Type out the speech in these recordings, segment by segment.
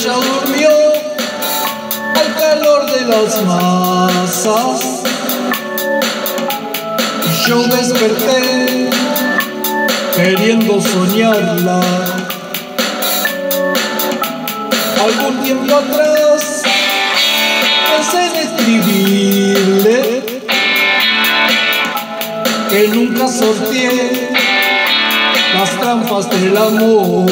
ella durmió al calor de las masas y yo desperté queriendo soñarla. Algún tiempo atrás pensé en escribirle que nunca sorteé las trampas del amor.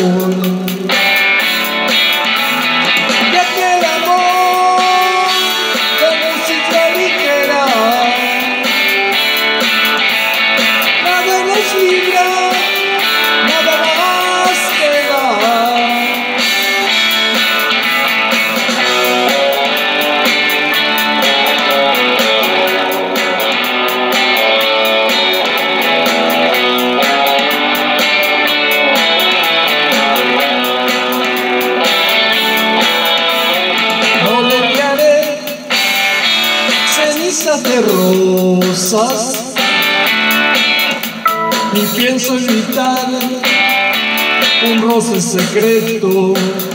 De aquel amor de música ligera, nada nos libra, nada más queda. Cenizas de rosas, ni pienso evitar un roce secreto.